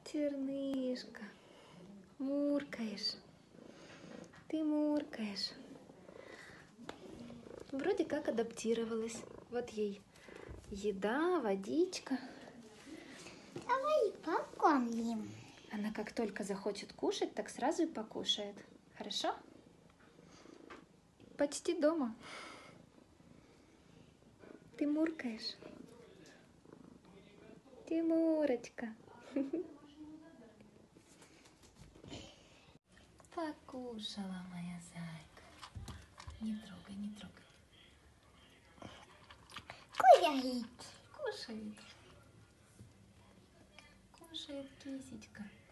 Чернышка, муркаешь. Ты муркаешь. Вроде как адаптировалась. Вот ей еда, водичка. Давай покормим. Она как только захочет кушать, так сразу и покушает. Хорошо? Почти дома. Ты муркаешь. Тимурочка. Покушала моя зайка. Не трогай, не трогай. Куряет. Кушает. Кушает кисечка.